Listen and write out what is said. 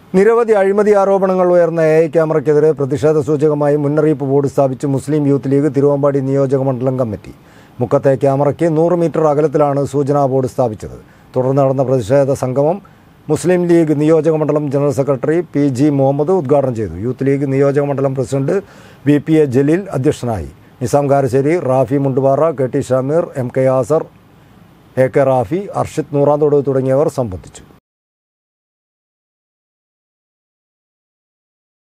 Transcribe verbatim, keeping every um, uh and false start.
നിരവധി അഴിമതി ആരോപണങ്ങൾ ഉയർന്ന എ ഐ ക്യാമറയ്ക്കെതിരെ പ്രതിഷേധ സൂചകമായി മുന്നറിയിപ്പ് ബോർഡ് സ്ഥാപിച്ച് മുസ്ലിം യൂത്ത് ലീഗ് തിരുവമ്പാടി നിയോജക മണ്ഡലം കമ്മിറ്റി. മുക്കത്തെ ക്യാമറയ്ക്ക് നൂറ് മീറ്റർ അകലത്തിലാണ് സൂചനാ ബോർഡ് സ്ഥാപിച്ചത്. തുടർന്ന് നടന്ന പ്രതിഷേധ സംഗമം മുസ്ലിം ലീഗ് നിയോജക മണ്ഡലം general secretary P G Muhammad ഉദ്ഘാടനം ചെയ്തു. യൂത്ത് ലീഗ് നിയോജക മണ്ഡലം president V P A Jaleel അധ്യക്ഷനായി. Nizam Karassery, Rafi Mundupara, K T Shameer, M K Azar, A K Rafi, Arshid Noranthode തുടങ്ങിയവർ സംബന്ധിച്ചു.